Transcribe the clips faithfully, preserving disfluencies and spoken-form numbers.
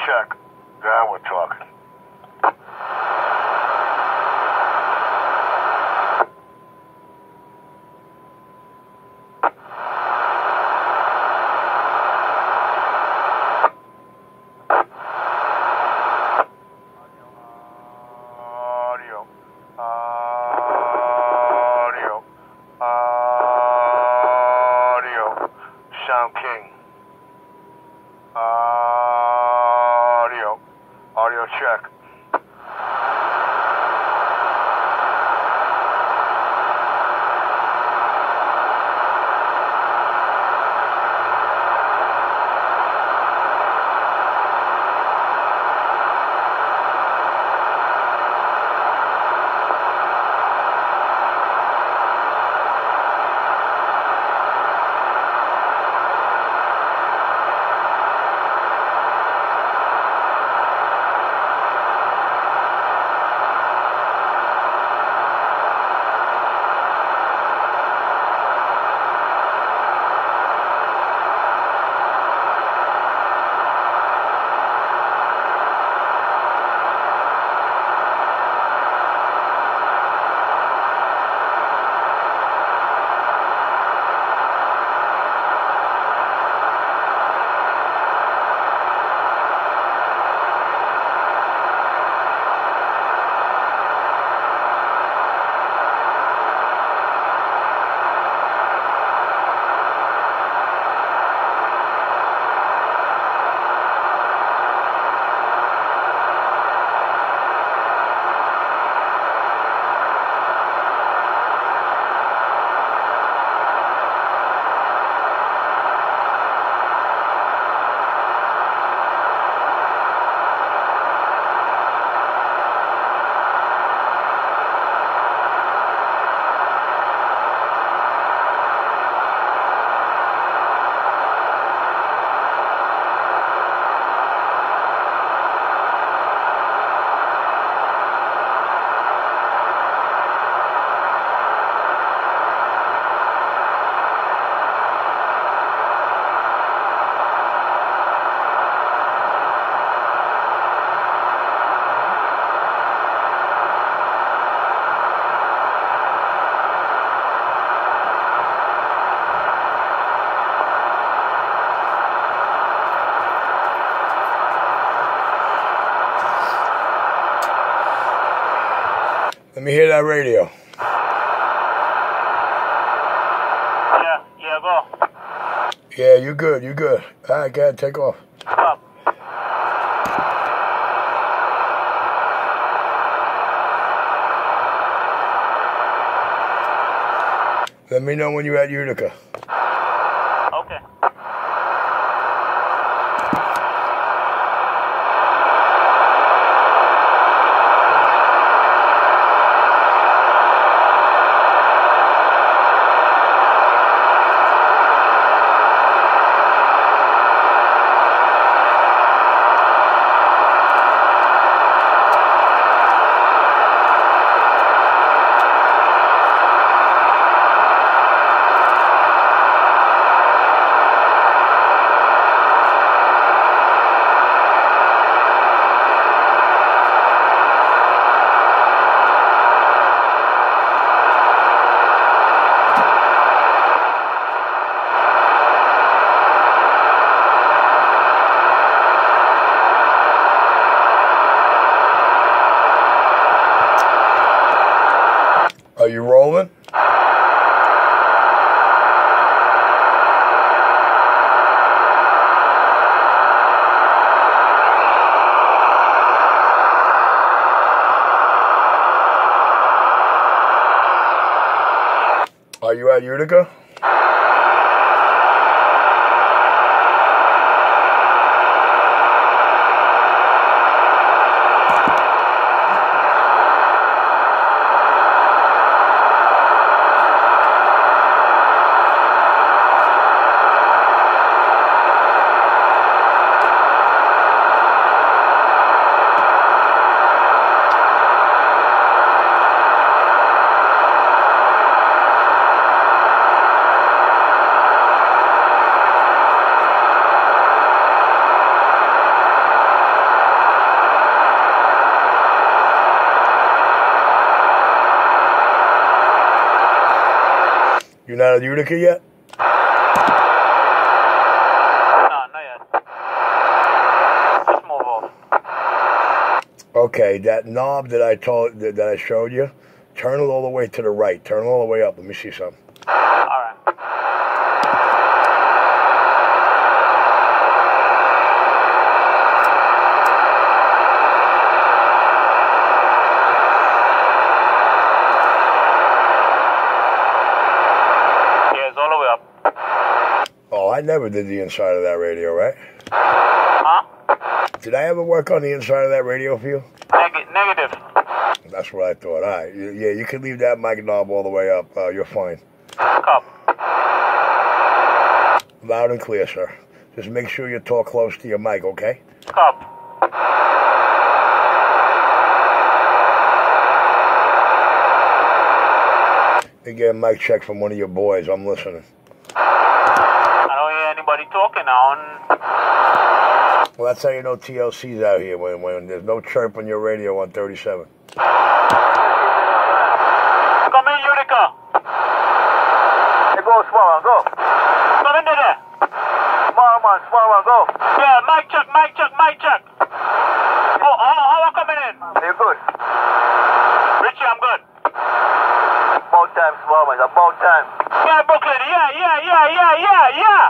check. Now we're talking. Audio. Audio. Audio. Sound King. Audio. Audio check. Let me hear that radio. Yeah, yeah, go. Yeah, you good, you good. All right, go ahead, take off. Stop. Let me know when you're at Utica. Okay. Are you rolling? Are you at Utica? You're not at Utica yet? No, not yet. Let's move off. Okay, that knob that I told that I showed you, turn it all the way to the right. Turn it all the way up. Let me see something. Alright. Yeah, it's all the way up. Oh, I never did the inside of that radio, right? Huh? Did I ever work on the inside of that radio for you? Neg- negative. That's what I thought. All right. You- Yeah, you can leave that mic knob all the way up. Uh, you're fine. Cup. Loud and clear, sir. Just make sure you talk close to your mic, okay? Cup. Again, mic check from one of your boys. I'm listening. I don't hear anybody talking now. And Well, that's how you know T L C's out here, when, when there's no chirp on your radio on thirty-seven. come in, Utica. Hey, go, small one, go. Come into there. Small one, small one, go. Yeah, mic check, mic check, mic check. Oh, how, how are coming in? Hey, you good? Richie, I'm good. About time, small one, it's about time. Yeah, Brooklyn. Yeah, yeah, yeah, yeah, yeah, yeah.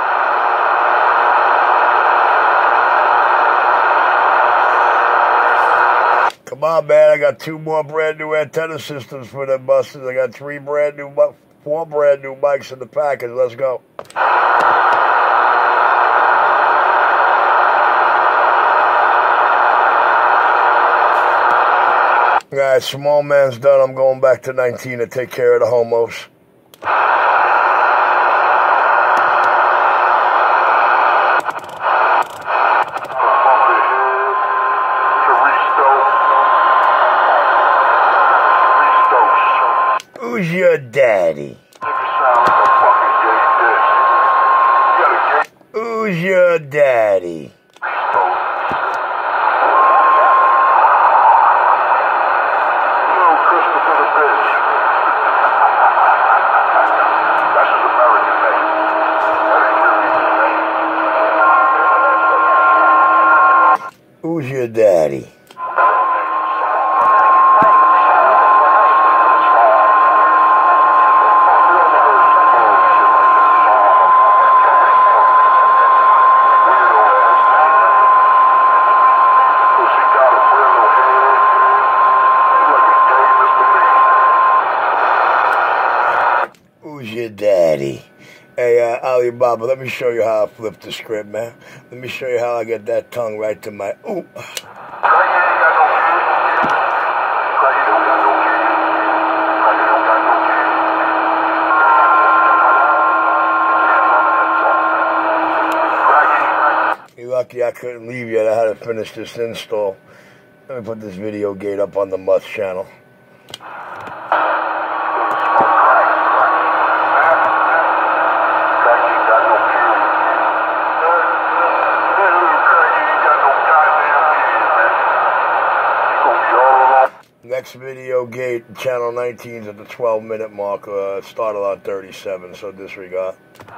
Come on, man. I got two more brand new antenna systems for them buses. I got three brand new, mi- four brand new mics in the package. Let's go. All right, small man's done. I'm going back to nineteen to take care of the homos. Who's your daddy? Who's your daddy? Who's your daddy? Who's your daddy? Hey, uh, Alibaba, let me show you how I flip the script, man. Let me show you how I get that tongue right to my... Ooh. You're lucky I couldn't leave yet. I had to finish this install. Let me put this video gate up on the Must channel. Next video gate, channel nineteen is at the twelve minute mark. Uh, it started on thirty-seven, so disregard.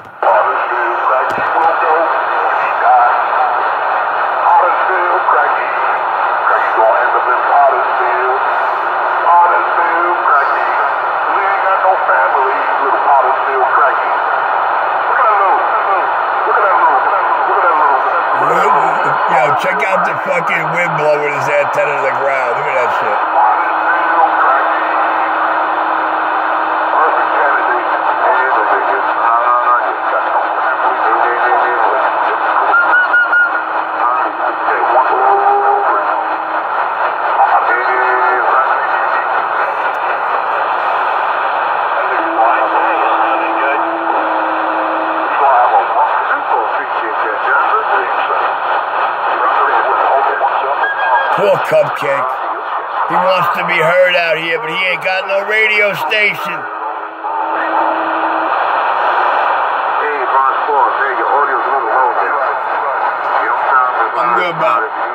Yo, check out the fucking wind blowing his antenna to the ground. Look at that shit. Poor Cupcake. He wants to be heard out here, but he ain't got no radio station. Hey, Ron Paul, hey, your audio's a little low there. You don't sound good. I'm good, Bob.